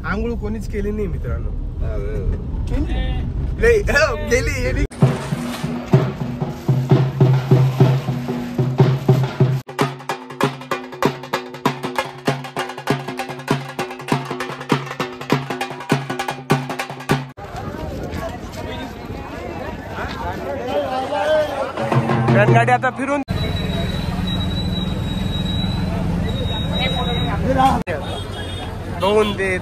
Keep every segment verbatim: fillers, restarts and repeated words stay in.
आंघोळ कोणीच केली नाही मित्रांनो. गेली गाडी आता फिरून दोन देत.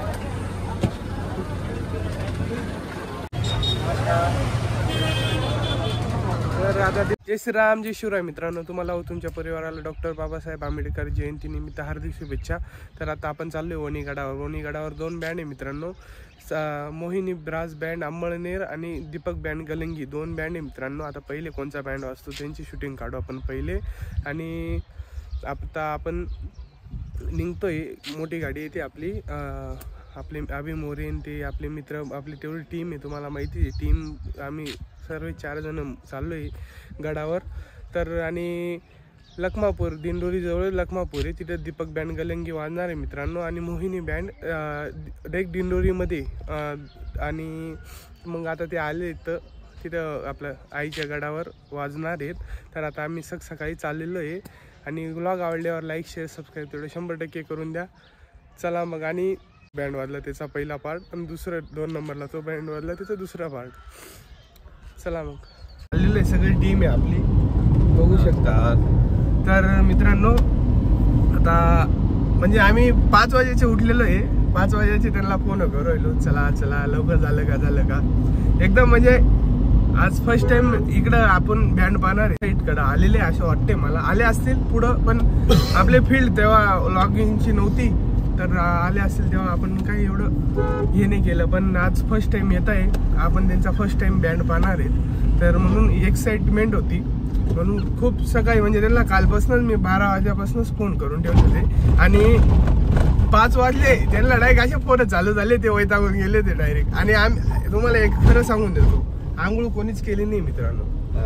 तर आता जय श्रीराम जय शिवराय मित्रांनो, तुम्हाला व तुमच्या परिवाराला डॉक्टर बाबासाहेब आंबेडकर जयंती निमित्त हार्दिक शुभेच्छा. तर आता आपण चाललोय वणी गडावर. वणी गडावर दोन बँड आहे मित्रांनो, मोहिनी ब्रास बँड अंमळनेर आणि दीपक बँड गलंगी, दोन बँड आहे मित्रांनो. आता पहिले कोणचा बँड वाजतो त्यांची शूटिंग काढू आपण पहिले. आणि आता आपण निघतोय, मोठी गाडी येते आपली, आपले अभि मोरेन ते आपले मित्र, आपली तेवढी टीम आहे, तुम्हाला माहिती आहे टीम. आम्ही सर्व चार जण चाललो आहे गडावर. तर आणि लखमापूर दिंडोरीजवळ लखमापूर आहे, तिथं दीपक बँड गलंगी वाजणार आहे मित्रांनो. आणि मोहिनी बँड डायरेक्ट दिंडोरीमध्ये. आणि मग आता ते आले तर तिथं आपलं आईच्या गडावर वाजणार आहेत. तर आता आम्ही सक सकाळी चाललेलो आहे. आणि व्लॉग आवडल्यावर लाईक शेअर सबस्क्राईब तेवढं शंभर टक्के करून द्या. चला मग. आणि बँड वाजला त्याचा पहिला पार्ट, आणि दुसरं दोन नंबरला तो बँड वाजला त्याचा दुसरा पार्ट. चला मग. चाललेलं आहे, सगळी टीम आहे आपली, बघू शकता. तर मित्रांनो आता म्हणजे आम्ही पाच वाजेचे उठलेलो आहे, पाच वाजेचे त्यांना फोन करू राहिलो, चला चला लवकर झालं का झालं का. एकदम म्हणजे आज फर्स्ट टाइम इकडं आपण बँड पाहणार आहे. इकडं आलेले असं वाटते मला, आले असतील पुढं, पण आपले फील्ड तेव्हा लॉगिंगची नव्हती, तर आले असतील तेव्हा आपण काही एवढं हे नाही केलं. पण आज फर्स्ट टाइम येत आहे आपण, त्यांचा फर्स्ट टाइम बँड पाहणार आहेत. तर म्हणून एक्साइटमेंट होती, म्हणून खूप सकाळी म्हणजे त्यांना कालपासूनच मी बारा वाजल्यापासूनच फोन करून ठेवले होते. आणि पाच वाजले त्यांना डायरेक्ट असे फोन चालू झाले, ते वैतागून गेले ते डायरेक्ट. आणि आम्ही तुम्हाला एक खरं सांगून देतो, आंघोळ कोणीच केली नाही मित्रांनो.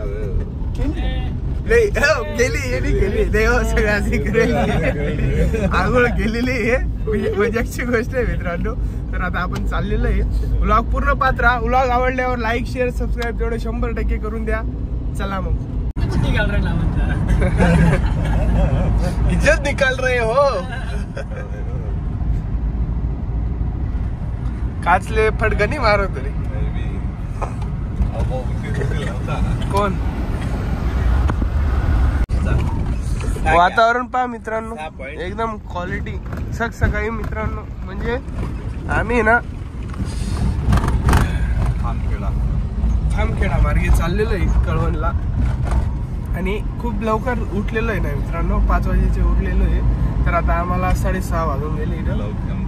गेली येणी केली देव सगळ्यांनी करेल, आंघोळ केलेली आहे, मजाकची गोष्ट आहे मित्रांनो. तर आता आपण चाललेलो आहे. व्लॉग पूर्ण पाहत राहा. व्लॉग आवडल्यावर लाईक शेअर सबस्क्राईब तेवढे शंभर टक्के करून द्या. चला मग. इज्जत निकाल रहे हो. काचले फटकनी मारत रे. कोण वातावरण पहा मित्रांनो, एकदम क्वालिटी सक सकाळी मित्रांनो. म्हणजे आम्ही ना खामखेडा खामखेडा मार्गे चाललेलो आहे कळवणला. आणि खूप लवकर उठलेलो आहे ना मित्रांनो, पाच वाजेचे उठलेलो आहे. तर आता आम्हाला साडेसहा वाजून गेले इथं.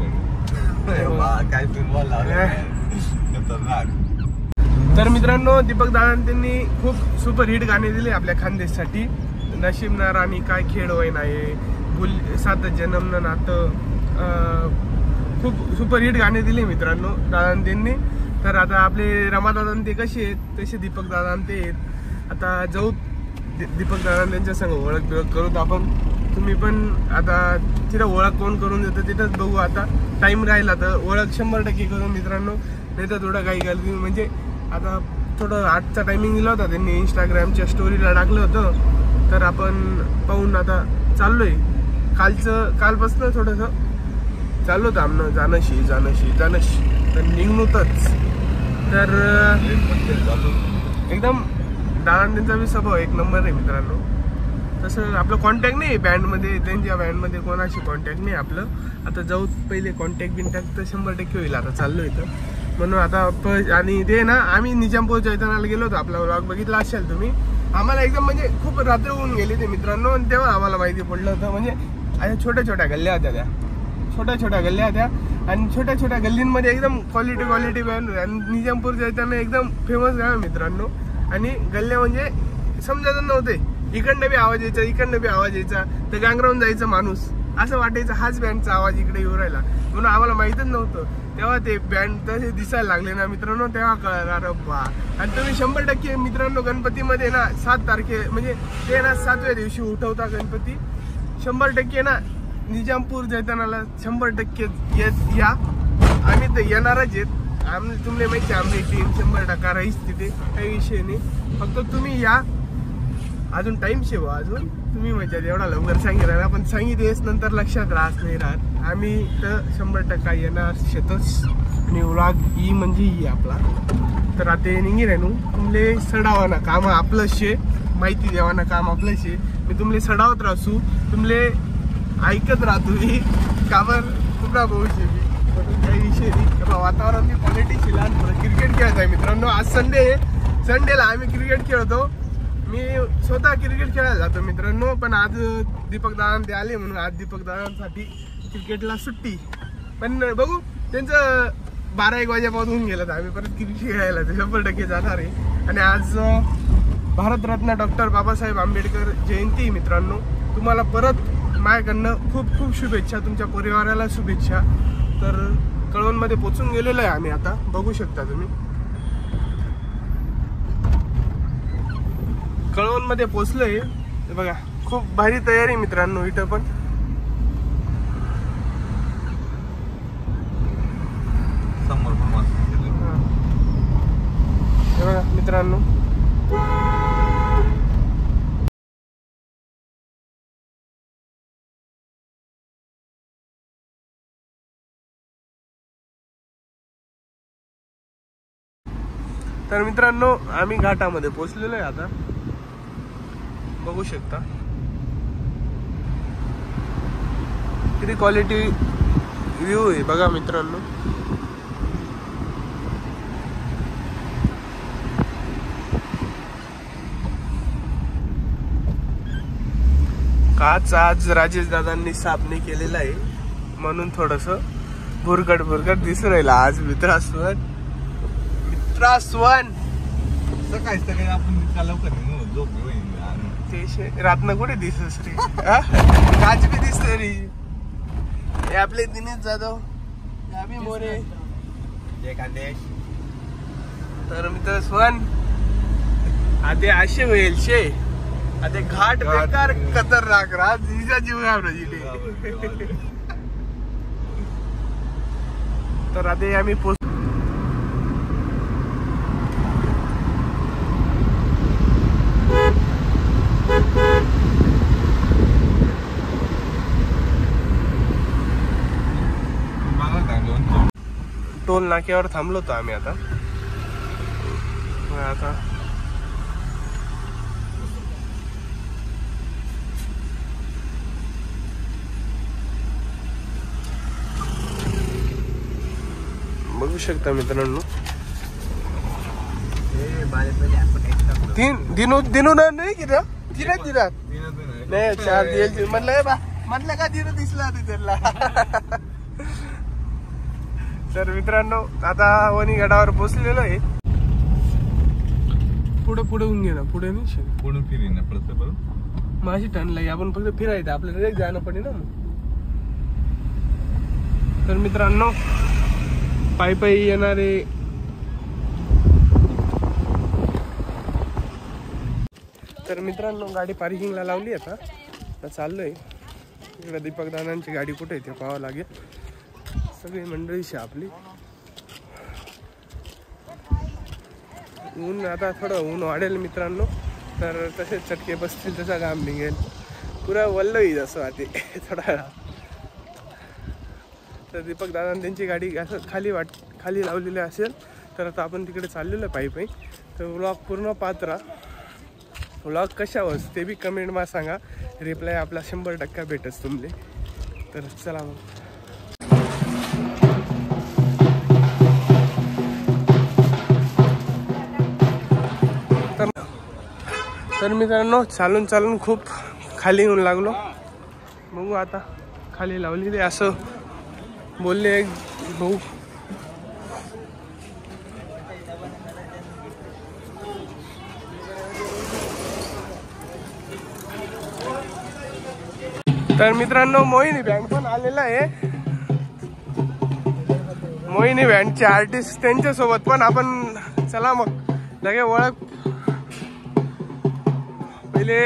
तर मित्रांनो दीपक दादा त्यांनी खूप सुपर हिट गाणे दिले आपल्या खानदेशसाठी. नशीबना राणी काय खेळ होय नाही, गुल सात जन्म न नातं, खूप सुपर हिट गाणे दिले मित्रांनो दादा त्यांनी. तर आता आपले रमादादा ते कसे आहेत तसे दीपक दादा ते आहेत. आता जाऊ दीपक दादा त्यांच्या संग ओळख बिळख करूत आपण. तुम्ही पण आता तिथं ओळख कोण करून देतं तिथंच बघू. आता टाइम राहिला तर ओळख शंभर टक्के करू मित्रांनो, नाही तर थोडं काही गलती म्हणजे आता थोडं आठचा टायमिंग दिला होता त्यांनी, इंस्टाग्रामच्या स्टोरीला टाकलं होतं. तर आपण पाहून आता चाललोय. कालचं कालपासून थोडंसं चालू होतं आमनं जानशी जानशी जानशी, तर निघणूतच. तर एकदम दादा त्यांचा बी स्वभाव एक नंबर आहे मित्रांनो. तसं आपलं कॉन्टॅक्ट नाही बँडमध्ये, त्यांच्या बँडमध्ये कोणाशी कॉन्टॅक्ट नाही आपलं. आता जाऊ पहिले कॉन्टॅक्ट बिनटॅक्ट तर शंभर टक्के होईल. आता चाललो इथं म्हणून आता प आणि ते ना आम्ही निजामपूर चैतन्याला गेलो होतो, आपला व्लॉग बघितला असेल तुम्ही. आम्हाला एकदम म्हणजे खूप रात्र होऊन गेली ते मित्रांनो, आणि तेव्हा आम्हाला माहिती पडलं होतं. म्हणजे अशा छोट्या छोट्या गल्ल्या होत्या, त्या छोट्या छोट्या गल्ल्या होत्या. आणि छोट्या छोट्या गल्लींमध्ये एकदम क्वालिटी क्वालिटी बँड. आणि निजामपूर चैतन्य एकदम फेमस गाव मित्रांनो. आणि गल्ल्या म्हणजे समजत नव्हते, इकडनं बी आवाज यायचा इकडनं बी आवाज यायचा, तर गांगरावून जायचं माणूस, असं वाटायचं हाच बँडचा आवाज इकडे येऊ राहिला. म्हणून आम्हाला माहितच नव्हतं. तेव्हा ते बँड तसे दिसायला लागले ना मित्रांनो, तेव्हा कळणार बा. आणि तुम्ही शंभर टक्के मित्रांनो गणपतीमध्ये ना सात तारखे म्हणजे ते ना सातव्या दिवशी उठवता गणपती, शंभर टक्के ना निजामपूर चैतन्याला शंभर टक्के येत या. आम्ही तिथे येणारच आहेत. आम्ही तुम्हाला माहिती आहे आमची टीम शंभर टक्का राहीच तिथे, काही विषय नाही. फक्त तुम्ही या, अजून टाइम शेवा अजून तुम्ही म्हणजे एवढा लवकर सांगितलं ना, पण सांगितलेच नंतर लक्षात राहत नाही राहत. आम्ही तर शंभर टक्का येणार शेतच आणि व्लॉग ई म्हणजे ई आपला. तर आता निघी राहू तुमले सडावाना काम आपलं शे, माहिती देवाना काम आपलं शे. मी तुमले सडावत राहू, तुमले ऐकत राहतो मी काबर तुका भाऊशी मी, म्हणून काही विषय नाही. वातावरण क्वालिटी शिला क्रिकेट खेळत आहे मित्रांनो. आज संडे आहे, संडेला आम्ही क्रिकेट खेळतो. मी स्वतः क्रिकेट खेळायला जातो मित्रांनो, पण आज दीपक दादा ते आले म्हणून आज दीपक दादांसाठी क्रिकेटला सुट्टी. पण बघू त्यांचं बारा एक वाजेपासून गेलं तर आम्ही परत क्रिकेट खेळायला शंभर टक्के जाणार आहे. आणि आज भारतरत्न डॉक्टर बाबासाहेब आंबेडकर जयंती मित्रांनो. तुम्हाला परत माझ्याकडनं खूप खूप शुभेच्छा, तुमच्या परिवाराला शुभेच्छा. तर कळवणमध्ये पोचून गेलेलो आहे आम्ही आता, बघू शकता तुम्ही. कळवणमध्ये पोचलोय बघा, खूप भारी तयारी मित्रांनो इथं पण. समोर बघा मित्रांनो, तर मित्रांनो आम्ही घाटामध्ये पोहोचलेलो आहे आता, बघू शकता किती क्वालिटी व्ह्यू आहे बघा मित्रांनो. काच आज राजेश दादांनी साफ नाही केलेला आहे म्हणून थोडस भुरकट भुरकट दिसून राहिला आज. मित्रास्वन मित्रास्वन सकाळी सकाळी आपण लवकर झोप ते रातनं कुठे दिसतस रे, काच बी दिसत रे. हे आपले दिनेश जाधव, अभि मोरे, जय खानदेश. तर मित्र स्वन आता असे होईल शे, आता घाट बेकार खतरनाक राहत जिजा जीव घाबरायची. तर आता आम्ही पोच टोल नाक्यावर थांबलो होतो आम्ही आता. आता बघू शकता मित्रांनो, तीन दिनू दिनू नाही की तीनच दिनात नाही चार दिवस म्हटलं बा, म्हटलं का दिनू दिसला त्याला. तर मित्रांनो आता वणी गडावर पोचलेलो आहे. पुढे पुढे होऊन घे ना, पुढे नाही पुढे फिरी ना पडत बरं माझी टर्न लाई, आपण फक्त फिरायचं आपल्याला जाणं पडे ना. तर मित्रांनो पायी पायी येणारे तर मित्रांनो गाडी पार्किंगला लावली आता, आता चाललोय इकडे. दीपक दादांची गाडी कुठे आहे ते पाहावं लागेल. सगळी मंडळीशी आपली. ऊन आता थोडं ऊन वाढेल मित्रांनो, तर तसेच चटके बसतील तसा घाम निघेल. पुरा वल्लही जसं वाटे थोडा. तर दीपक दादा त्यांची गाडी असं खाली वाट खाली लावलेली असेल तर आता आपण तिकडे चाललेलो आहे पायी पायी. तर व्लॉग पूर्ण पाहत राहा. व्लॉग कशावर ते बी कमेंटमध्ये सांगा, रिप्लाय आपला शंभर टक्का भेटच तुमले. तर चला मग. तर मित्रांनो चालून चालून खूप खाली येऊन लागलो. बघू आता खाली लावली ते असं बोलले एक भाऊ. तर मित्रांनो मोहिनी बँड पण आलेला आहे. मोहिनी बँडचे आर्टिस्ट त्यांच्या सोबत पण आपण चला मग लगे ओळख पहिले.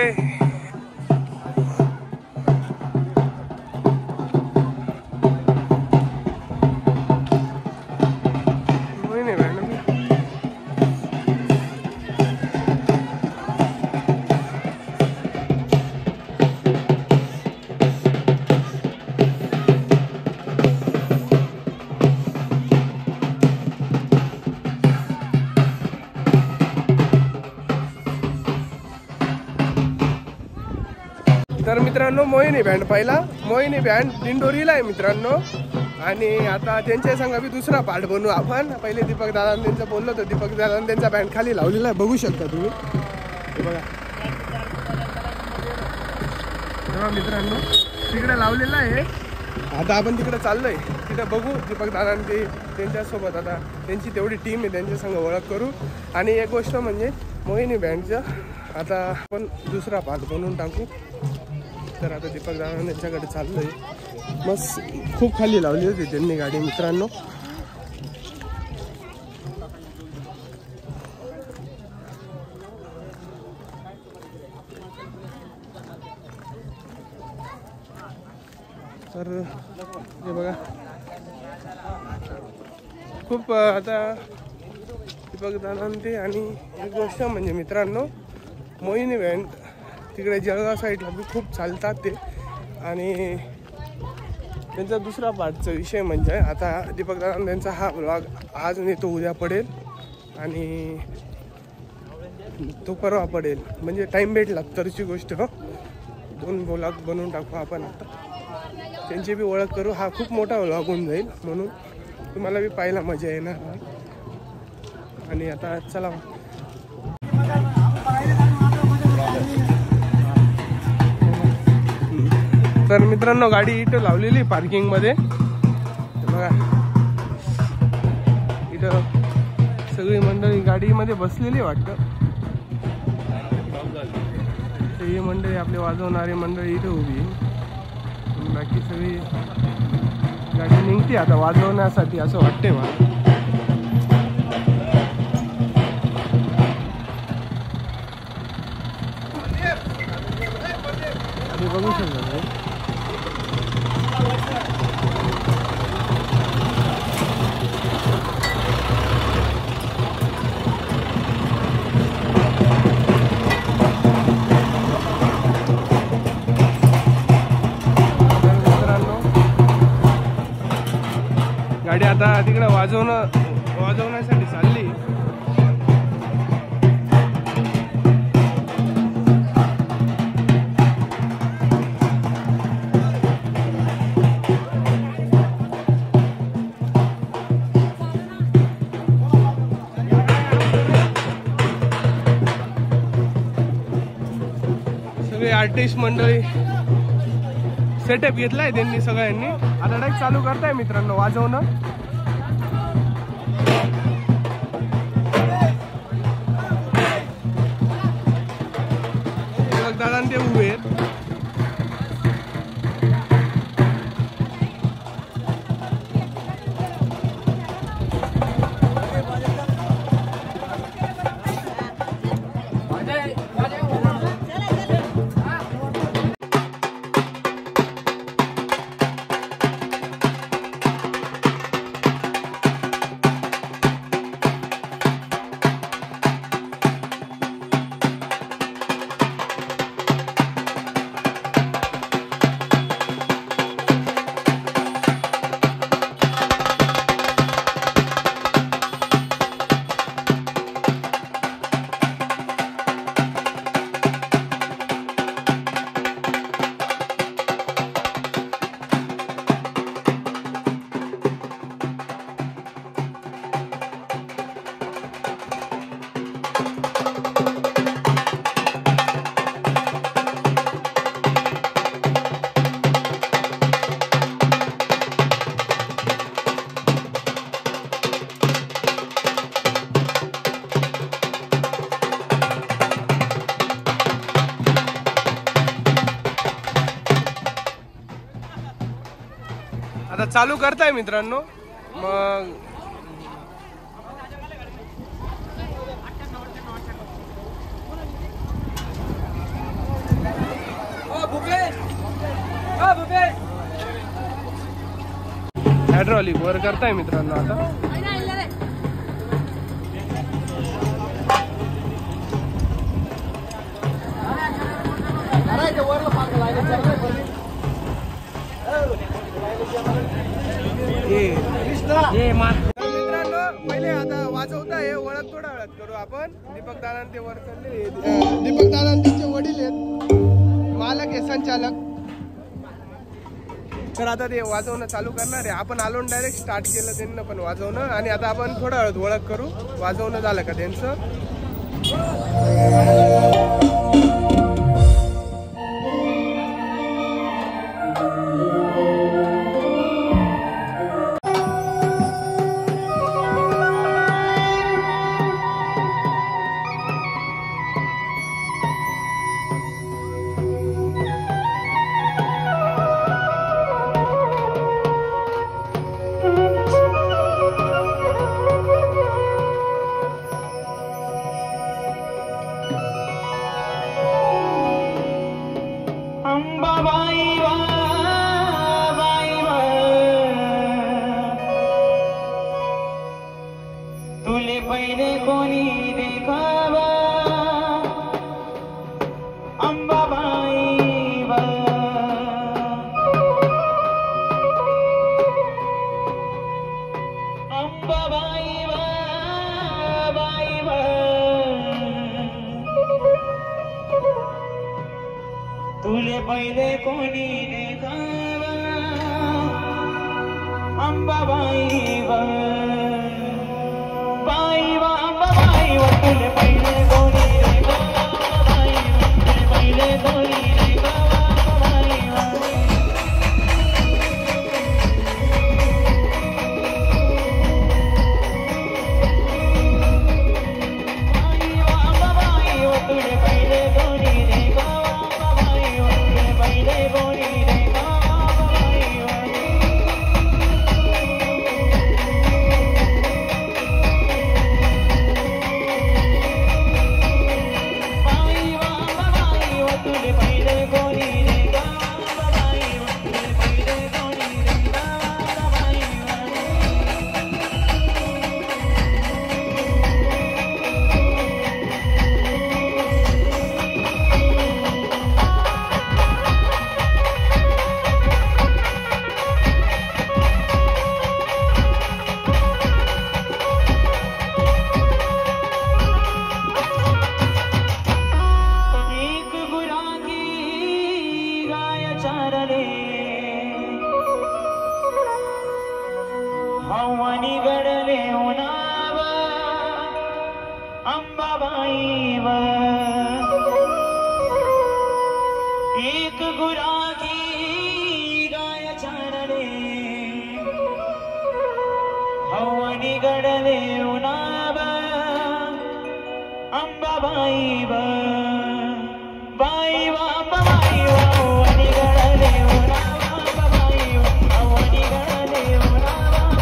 मित्रांनो मोहिनी बँड पहिला मोहिनी बँड दिंडोरीला आहे मित्रांनो. आणि आता त्यांच्या संग बी दुसरा पार्ट बनवू आपण. पहिले दीपक दादा त्यांचं बोललो होतं, दीपक दादा त्यांचा बँड खाली लावलेला आहे, बघू शकता तुम्ही. हे बघा तेव्हा मित्रांनो तिकडे लावलेला आहे. आता आपण तिकडे चाललोय, तिथे बघू दीपक दादा ते त्यांच्यासोबत. आता त्यांची तेवढी टीम आहे, त्यांच्या संग ओळख करू. आणि एक गोष्ट म्हणजे मोहिनी बँडचं आता आपण दुसरा पार्ट बनवून टाकू. तर आता दीपक दादा त्यांच्याकडे चाललोय. मस्त खूप खाली लावली होती त्यांनी गाडी मित्रांनो. तर हे बघा खूप आता दीपक दादा ते. आणि एक गोष्ट म्हणजे मित्रांनो मोहिनी बँड तिकडे जळगाव साईडला बी खूप चालतात ते. आणि त्यांचा दुसरा पार्टचा विषय म्हणजे आता दीपक दादा त्यांचा हा ब्लॉग आज नाही तो उद्या पडेल आणि तो परवा पडेल. म्हणजे टाईम भेटला तरची गोष्ट. हो दोन ब्लॉग बनवून टाकू आपण. आता त्यांची बी ओळख करू. हा खूप मोठा व्लॉग होऊन जाईल म्हणून तुम्हाला बी पाहायला मजा येणार. आणि आता चला तर मित्रांनो गाडी इथं लावलेली पार्किंगमध्ये. बघा इथं सगळी मंडळी गाडीमध्ये बसलेली वाटतं. ही मंडळी आपले वाजवणारी मंडळी इथं उभी. बाकी सगळी गाडी निघते आता वाजवण्यासाठी असं वाटते मला. बघू शकतो गाडी आता तिकडे वाजवणं वाजवण्यासाठी चालली. सगळे आर्टिस्ट मंडळी सेटअप घेतलाय त्यांनी सगळ्यांनी. आता डायरेक्ट चालू करताय मित्रांनो वाजवणं. दादा ते उभे आहेत. आता चालू करताय मित्रांनो. मग हायड्रॉलिक वर करताय मित्रांनो. आता मित्रांनो पहिले आता वाजवताय ओळख थोडा वेळात करू आपण. दीपक दादा ते वर चालले. दीपक दादा त्यांचे वडील आहेत, मालक आहे, संचालक. तर आता ते वाजवणं चालू करणार आहे. आपण आलो डायरेक्ट स्टार्ट केलं त्यांना पण वाजवणं. आणि आता आपण थोडा वेळ ओळख करू. वाजवणं झालं का त्यांचं. तुले पहिले कोणी देखावा अंबाबाई व बाई व अंबाबाई व तुले पहिले कोणी देखावा अंबाबाई व तुले पहिले कोणी देखावा अंबाबाई व हवानी गडले उन्हाव अंबाबाई व एक गुरागी गाय चारले हवानी गडले उन्हाव अंबाबाई व बाई व अंबाबाई व हवानी गडले उन्हाव अंबाबाई व हवानी गडले उन्हाव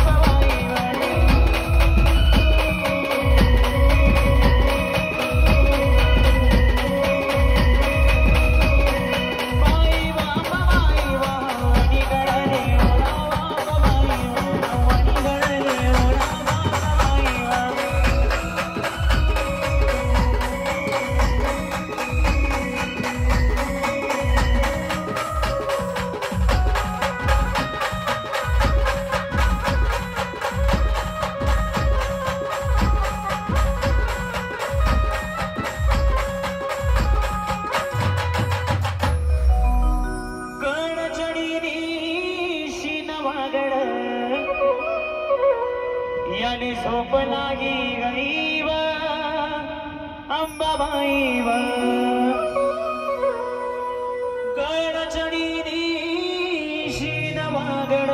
याने सोप लागी गई व अंबाबाई व गड चढी शीन वागड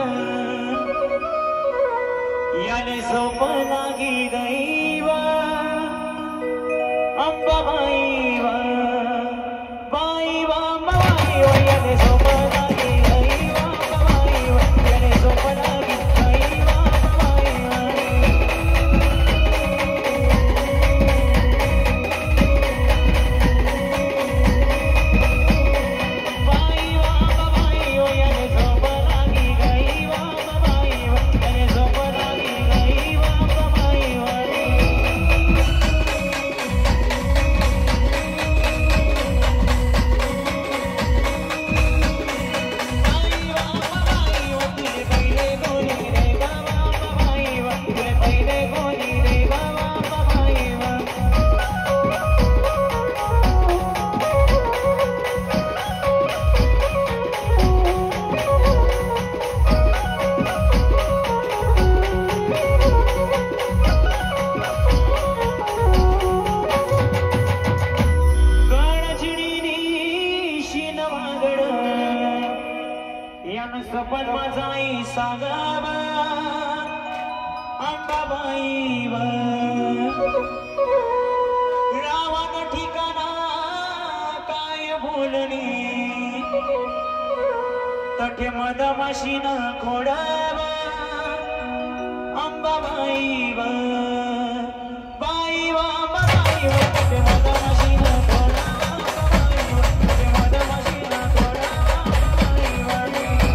याने सोप लागी गई व अंबाबाई व बाई व अंबाबाई व याने सोप लागी गई व अंबाबाई व याने सोप लागी गई व Bye. बाई व रावण ठिकाणा काय बोलणी तठे मदमाशीन खोडव अंबाबाई व बाई व अंबाबाई व तठे मदमाशीन खोडव अंबाबाई व तठे मदमाशीन खोडव अंबाबाई व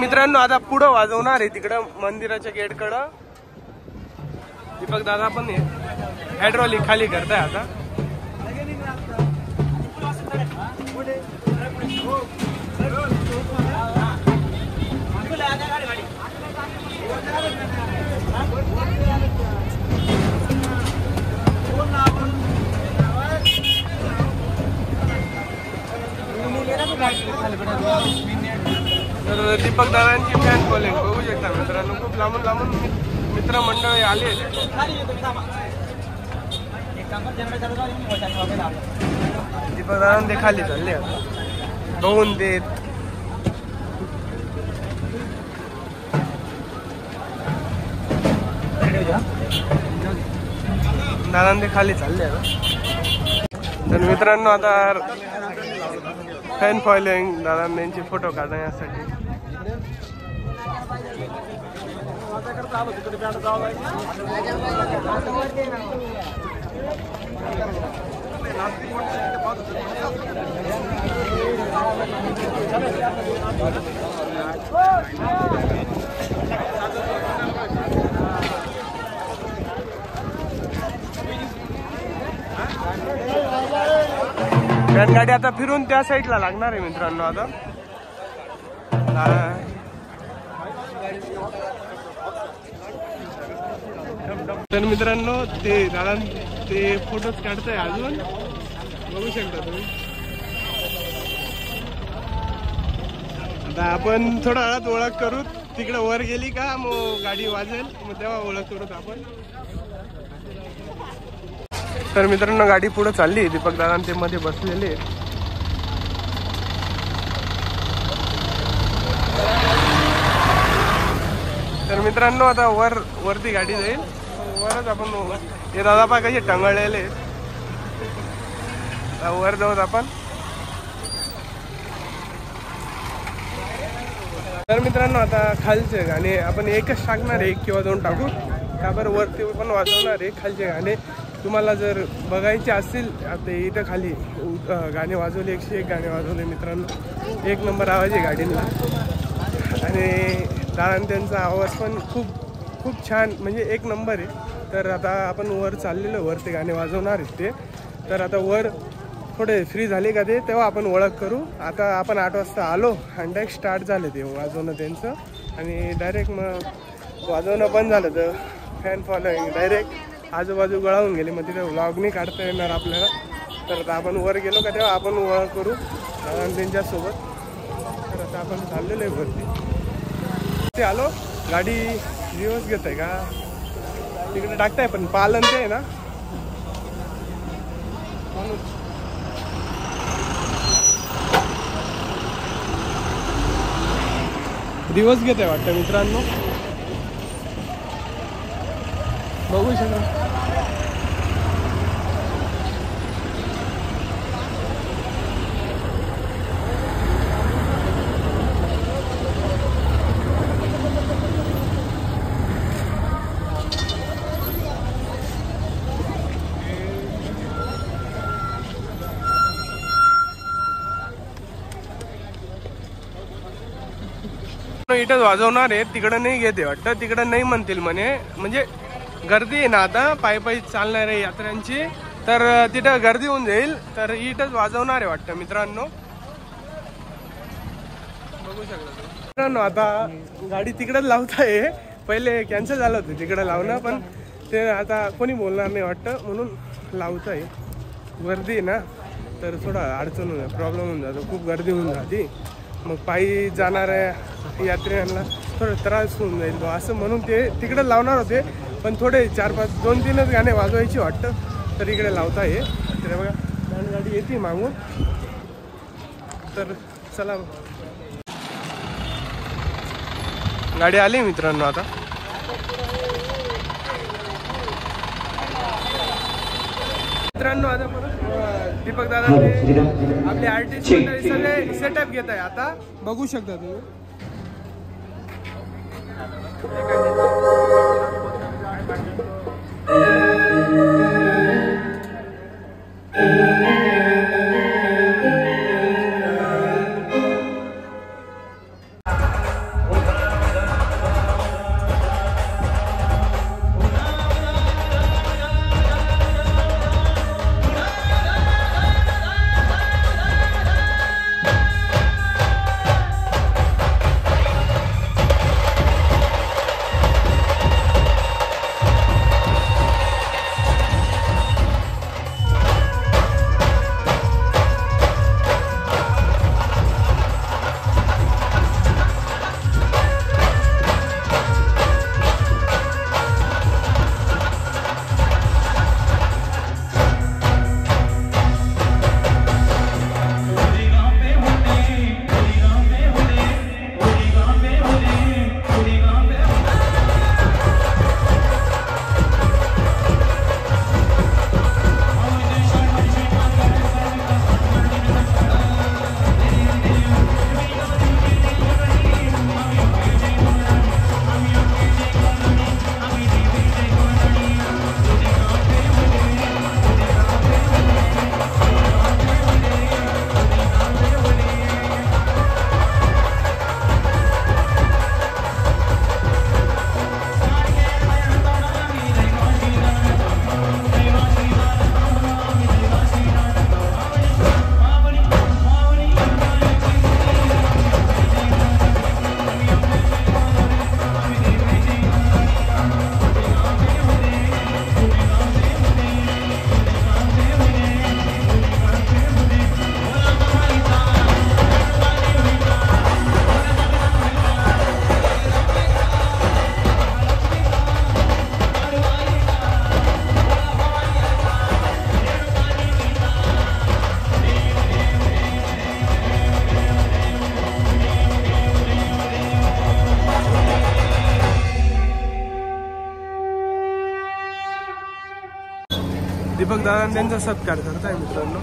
मित्रांनो आता पुढं वाजवणार आहे तिकडं मंदिराच्या गेट कडं. दीपक दादा पण हायड्रॉलिक खाली करताय आता. तर दीपक दादांची फॅन फॉलोइंग बघू शकता मित्रांनो. खूप लांबून लांबून मित्रमंडळी आले. दीपक दादा ते खाली चालले आता बघून देत. दादा ते खाली चालले आता. तर मित्रांनो आता फॅन फॉलोइंग दादा यांचे फोटो काढण्यासाठी फॅन गाडी आता फिरून त्या साईडला लागणार आहे मित्रांनो. आता तर मित्रांनो ते दादा ते फोटोज काढताय अजून बघू शकता तुम्ही. आता आपण थोडा वेळात ओळख करू. तिकडे वर गेली का मग गाडी वाजेल मग तेव्हा ओळख करूत आपण. तर मित्रांनो गाडी पुढे चालली. दीपक दादा ते मध्ये बसलेले. तर मित्रांनो आता वर वरती गाडी जाईल. वरच आपण हे दादा पा कसे टंगळलेले वर जाऊत आपण. तर मित्रांनो आता खालचे गाणे आपण एकच टाकणार आहे, एक किंवा दोन टाकू. त्यावर वरती पण वाजवणार आहे खालचे गाणे. तुम्हाला जर बघायचे असतील आता इथं खाली गाणे वाजवले, एकशे एक गाणे वाजवले मित्रांनो. एक नंबर आवाज आहे गाडींना. आणि दादा त्यांचा आवाज पण खूप खूप छान म्हणजे एक नंबर आहे. तर आता आपण वर चाललेलो वर ते गाणे वाजवणार आहेत ते. तर आता वर थोडे फ्री झाले का ते तेव्हा आपण ओळख करू. आता आपण आठ वाजता आलो आणि डायरेक्ट स्टार्ट झालं ते वाजवणं त्यांचं. आणि डायरेक्ट मग वाजवणं बंद झालं तर फॅन फॉलोइंग डायरेक्ट आजूबाजू गळावून गेले. मग तिथे व्लॉग नाही काढता येणार आपल्याला. तर आता आपण वर गेलो का तेव्हा आपण ओळख करू आणि त्यांच्यासोबत. तर आता आपण चाललेलो आहे वरती. ते आलो गाडी रिवर्स घेत आहे का तिकडे टाकताय पण पालन ते आहे ना म्हणून. दिवस घेत आहे वाटतं मित्रांनो. बघू शकता इथंच वाजवणार आहे. तिकडं नाही घेते वाटतं. तिकडं नाही म्हणतील म्हणे. म्हणजे गर्दी आहे ना आता पायी पायी चालणार आहे यात्र्यांची. तर तिथं गर्दी होऊन जाईल. तर इथंच वाजवणार आहे वाटतं मित्रांनो. बघू शकता मित्रांनो आता गाडी तिकडंच लावताय. पहिले कॅन्सल झालं होतं तिकडं लावणं पण ते आता कोणी बोलणार नाही वाटतं म्हणून लावताय. गर्दी आहे ना तर थोडा अडचण होऊन प्रॉब्लेम होऊन जातो. खूप गर्दी होऊन जाते. मग पायी जाणाऱ्या यात्रेयांना थोडं त्रास होऊन जाईल असं म्हणून ते तिकडे लावणार होते. पण थोडे चार पाच दोन तीनच गाणे वाजवायची वाटतं. तर इकडे लावता ये. तर बघा गाडी येते मागून. तर चला गाडी आली मित्रांनो आता. मित्रांनो आता परत दीपक दादा आपले आर्टिस्ट मंडळी सगळे सेटअप घेत आहे आता. बघू शकता तुम्ही. दादा त्यांचा सत्कार करताय मित्रांनो.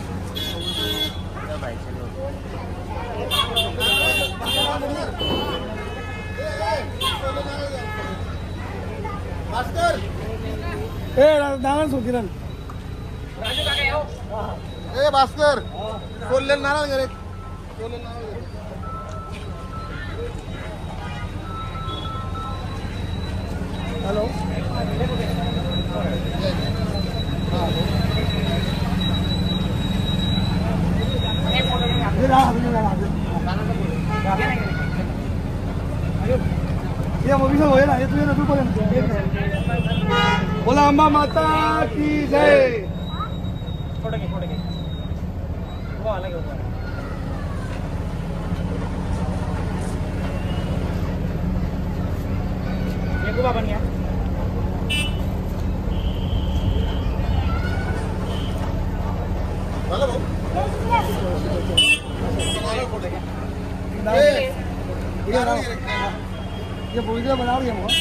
ए भास्कर कोल्हे नारळ घरे हॅलो बोला अंबा माता की जय. ये बोलिए बना रही है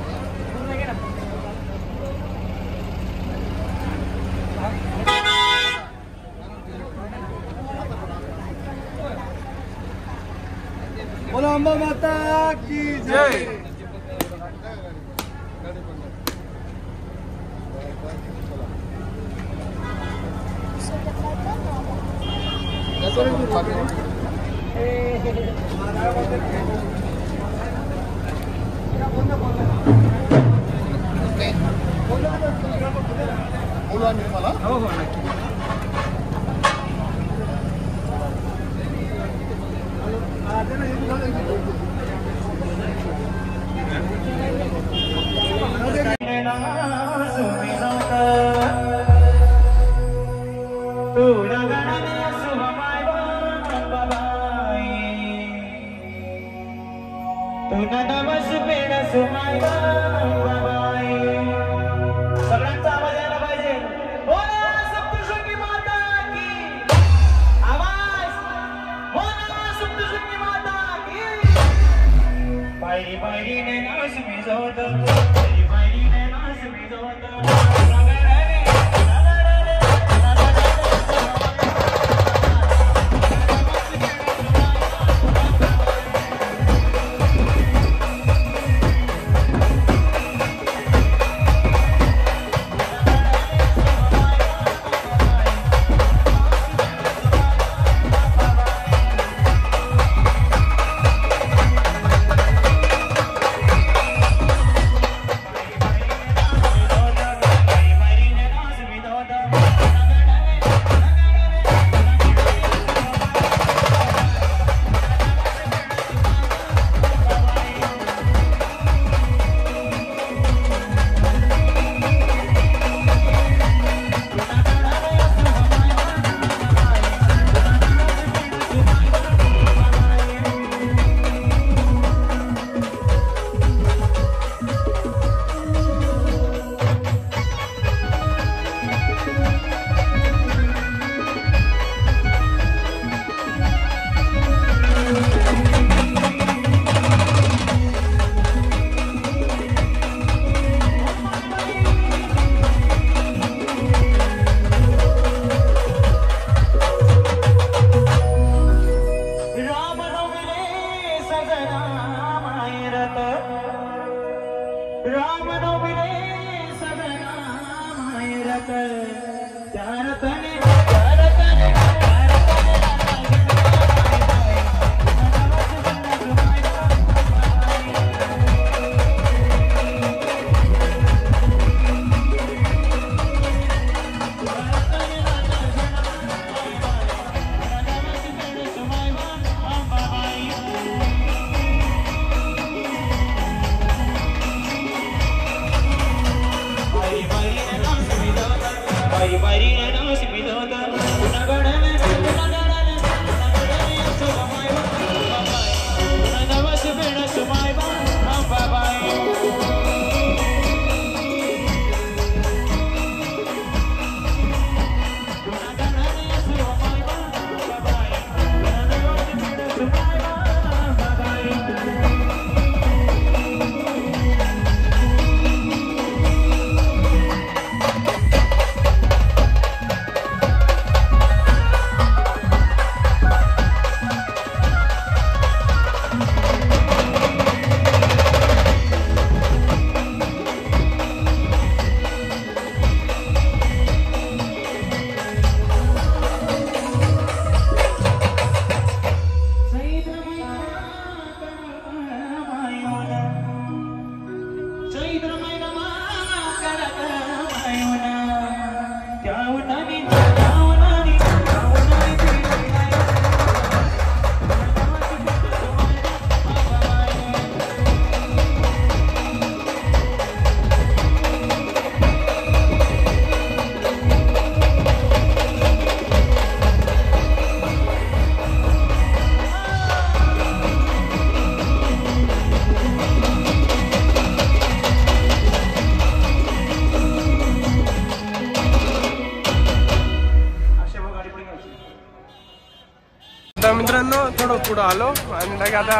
बोला अंबा माता की जय. सगळ्यांचा आवाज यायला पाहिजे. बोला सप्तशृंगी माता की आवाज. बोला सप्तशृंगी माता की. पायरी पायरीने नाच मी जात, पायरी पायरीने नाच मी जात. आता मित्रांनो थोडं पुढं आलो आणि नाही आता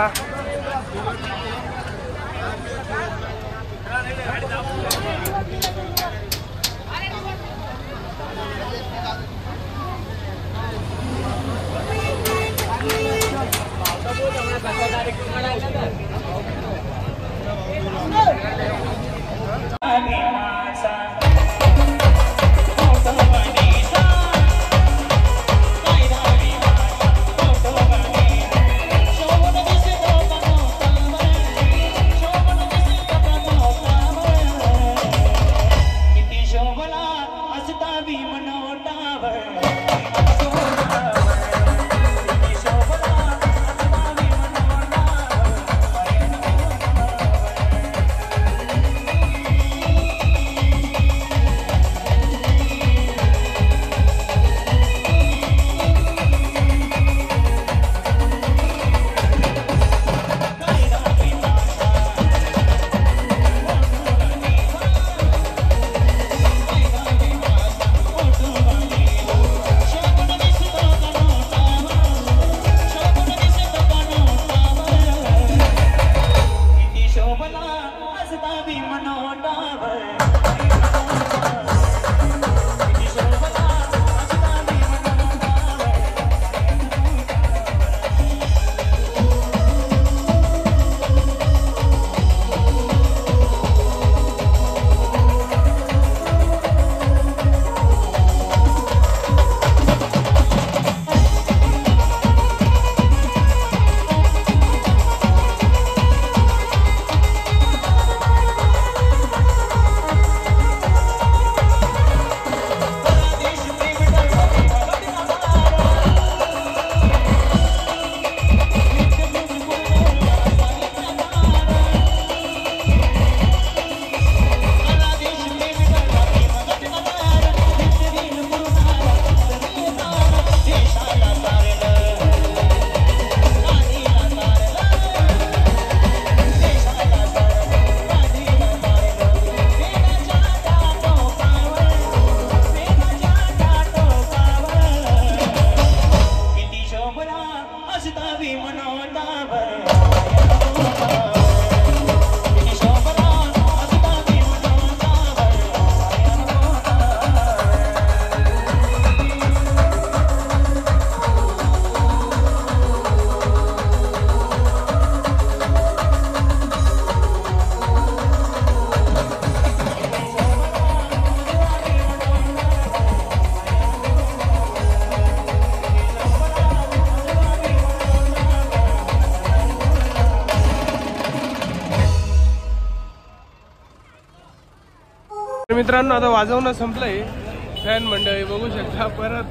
मित्रांनो आता वाजवणं संपलंय. फॅन मंडळी बघू शकता. परत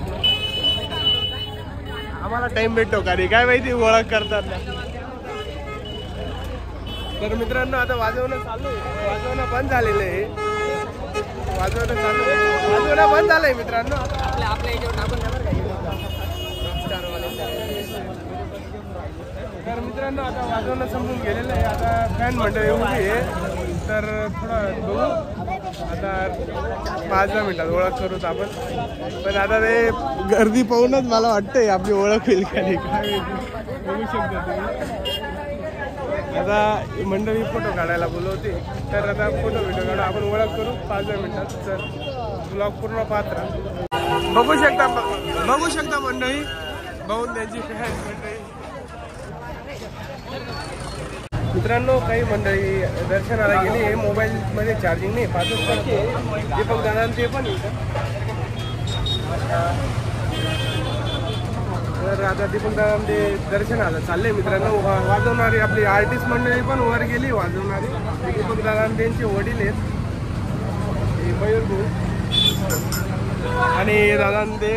आम्हाला टाइम भेटतो का रे काय माहिती ओळख करतात. तर मित्रांनो आता वाजवणं चालू आहे. वाजवणं बंद झालेलं आहे. वाजवणं चालू आहे. वाजवणं बंद झालंय मित्रांनो. आपल्या आपल्या याच्यावर टाकून तर मित्रांनो आता वाजवणं संपून गेलेलं आहे. आता फॅन मंडळी उभी आहे. तर थोडं बघू आता पाच दहा मिनिटात ओळख करूच आपण. पण आता ते गर्दी पाहूनच मला वाटतंय आपली ओळख होईल का नाही काय बघू शकता तुम्ही. आता मंडळी फोटो काढायला बोलवते. तर आता फोटो व्हिडिओ काढा आपण ओळख करू पाच दहा मिनिटात. तर ब्लॉग पूर्ण पाहत राहा. बघू शकता बघू शकता मंडळी बघून त्यांची फॅन मंडळी. मित्रांनो काही मंडळी दर्शनाला गेली. मोबाईलमध्ये चार्जिंग नाही पाचच टक्के. दीपक दादा ते पण तर आता दीपक दादा ते दर्शनाला चालले मित्रांनो. वाजवणारी आपली आर्टिस्ट मंडळी पण वर गेली. वाजवणारी दीपक दादा त्यांचे वडील आहेत मयूर भाऊ आणि दादा ते.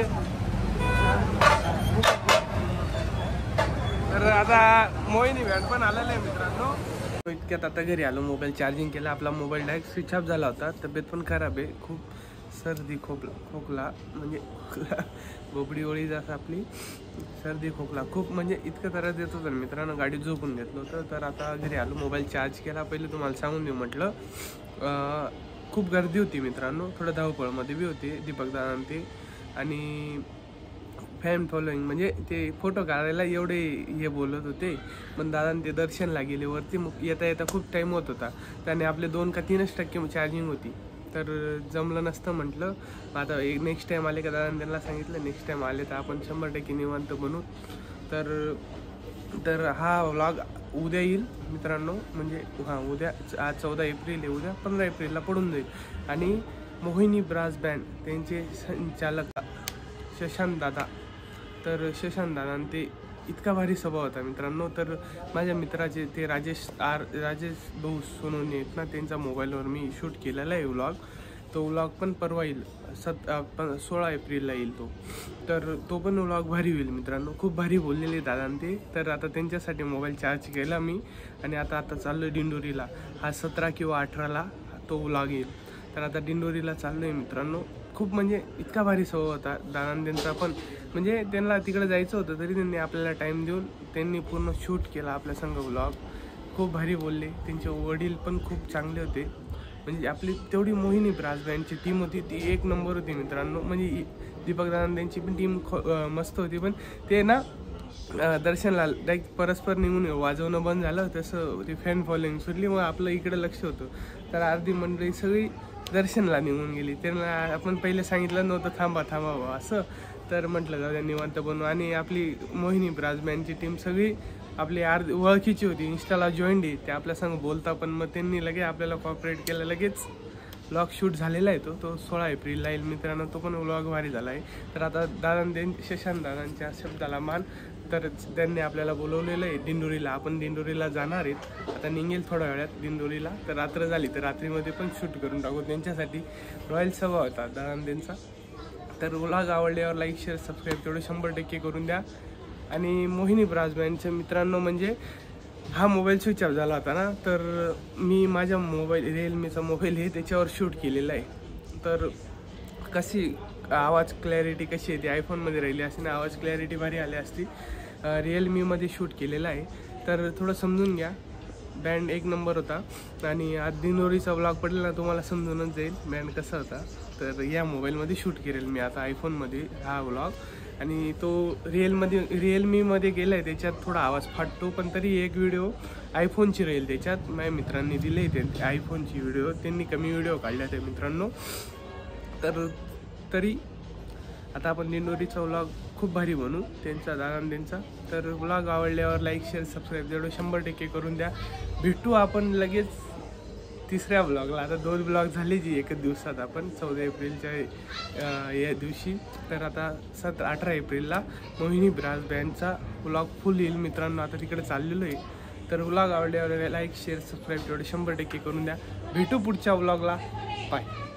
तर आता मोहिनी बँड पण आलेलं आहे मित्रांनो. इतक्यात आता घरी आलो. मोबाईल चार्जिंग केला. आपला मोबाईल डायरेक्ट स्विच ऑफ झाला होता. तब्येत पण खराब आहे. खूप सर्दी खोकला खोकला म्हणजे बोबडी ओळी जसं आपली सर्दी खोकला खूप म्हणजे इतकं त्रास देत होतं मित्रांनो. गाडीत झोपून घेतलं होतं. तर आता घरी आलो. मोबाईल चार्ज केला. पहिले तुम्हाला सांगून देऊ म्हटलं. खूप गर्दी होती मित्रांनो. थोडं धावपळमध्ये बी होती दीपक दादा ते. आणि फॅन फॉलोईंग म्हणजे ते फोटो काढायला एवढे हे बोलत होते, पण दादा ते दर्शनला गेले वरती. मग येता येता खूप टाईम होत होता, त्याने आपले दोन का तीनच टक्के चार्जिंग होती, तर जमलं नसतं म्हटलं. आता एक नेक्स्ट टाईम आले का दादा त्यांना सांगितलं नेक्स्ट टाईम आले तर आपण शंभर टक्के निवांत बनू. तर तर हा व्लॉग उद्या येईल मित्रांनो, म्हणजे हां उद्या आज चौदा एप्रिल आहे, उद्या पंधरा एप्रिलला पडून जाईल. आणि मोहिनी ब्रास बँड त्यांचे संचालक शशांक दादा, तर शशांक दादा ते इतका भारी स्वभाव होता मित्रांनो. तर माझ्या मित्राचे ते राजेश आर राजेश भाऊ सोनवणे आहेत ना, त्यांच्या मोबाईलवर मी शूट केलेला आहे व्लॉग. तो व्लॉग पण परवा येईल, सत प सोळा एप्रिलला येईल तो. तर तो पण व्लॉग भारी होईल मित्रांनो, खूप भारी बोललेले दादा ते. तर आता त्यांच्यासाठी मोबाईल चार्ज केला मी, आणि आता आता चाललो आहे दिंडोरीला. हा सतरा किंवा अठराला तो व्लॉग येईल. तर आता दिंडोरीला चाललो आहे मित्रांनो. खूप म्हणजे इतका भारी स्वभाव होता दादा त्यांचा पण, म्हणजे त्यांना तिकडे जायचं होतं तरी त्यांनी आपल्याला टाईम देऊन त्यांनी पूर्ण शूट केला आपल्या संग व्लॉग. खूप भारी बोलले, त्यांचे वडील पण खूप चांगले होते. म्हणजे आपली तेवढी मोहिनी ब्रास बँडची टीम होती ती एक नंबर होती मित्रांनो. म्हणजे दीपक दादा त्यांची पण टीम मस्त होती, पण ते ना दर्शनला डायरेक्ट परस्पर निघून वाजवणं बंद झालं, तसं ती फॅन फॉलोईंग सुटली, मग आपलं इकडे लक्ष होतं. तर अर्धी मंडळी सगळी दर्शनला निघून गेली. त्यांना आपण पहिले सांगितलं नव्हतं थांबा थांबा बा असं, तर म्हटलं जाऊ द्या निवांत बनवू. आणि आपली मोहिनी ब्रास बँडची टीम सगळी आपली अर्धी ओळखीची होती, इंस्टाला जॉईंड आहे, ते आपल्या संग बोलता पण. मग त्यांनी लगेच आपल्याला कॉपरेट केलं, लगेच व्लॉग शूट झालेला आहे तो तो सोळा एप्रिलला येईल मित्रांनो. तो पण व्लॉग भारी झाला आहे. तर आता दादा शशांक दादांच्या शब्दाला मान, तर त्यांनी आपल्याला बोलवलेलं आहे दिंडोरीला. आपण दिंडोरीला जाणार आहेत, आता निघेल थोड्या वेळात दिंडोरीला. तर रात्र झाली तर रात्रीमध्ये पण शूट करून टाकू. त्यांच्यासाठी रॉयल सभा होता दादा त्यांचा. तर व्लॉग आवडल्यावर लाईक शेअर सबस्क्राईब तेवढं शंभर टक्के करून द्या. आणि मोहिनी ब्रास बँडचं मित्रांनो, म्हणजे हा मोबाईल स्विच ऑफ झाला होता ना, तर मी माझ्या मोबाईल रिअलमीचा मोबाईल आहे त्याच्यावर शूट केलेला आहे. तर कशी आवाज क्लॅरिटी कशी येते, आयफोनमध्ये राहिली असते ना, आवाज क्लॅरिटी भारी आली असती. रिअलमीमध्ये शूट केलेला आहे, तर थोडं समजून घ्या. बँड एक नंबर होता. आणि आज दिंडोरीचा व्लॉग पडला ना, तुम्हाला समजूनच जाईल बँड कसा होता. तर या मोबाईलमध्ये शूट करेल मी आता आयफोनमध्ये हा व्लॉग. आणि तो रिअलमध्ये रिअलमीमध्ये गेला आहे, त्याच्यात थोडा आवाज फाटतो, पण तरी एक व्हिडिओ आयफोनची राहील त्याच्यात. माझ्या मित्रांनी दिले ते आयफोनची व्हिडिओ, त्यांनी कमी व्हिडिओ काढल्या ते मित्रांनो. तर तरी आता आपण दिंडोरीचा व्लॉग खूप भारी बनवू त्यांचा दादा त्यांचा. तर व्लॉग आवडल्यावर लाईक शेअर सबस्क्राईब जेवढं शंभर टक्के करून द्या. भेटू आपण लगेच तिसऱ्या ब्लॉगला. आता दोन ब्लॉग झाले जी एकच दिवसात आपण चौदा एप्रिलच्या या दिवशी. तर आता सत अठरा एप्रिलला मोहिनी ब्रास बँडचा व्लॉग फुल येईल मित्रांनो. आता तिकडे चाललेलो आहे. तर व्लॉग आवडल्यावर लाईक शेअर सबस्क्राईब तेवढे शंभर टक्के करून द्या. भेटू पुढच्या व्लॉगला. बाय.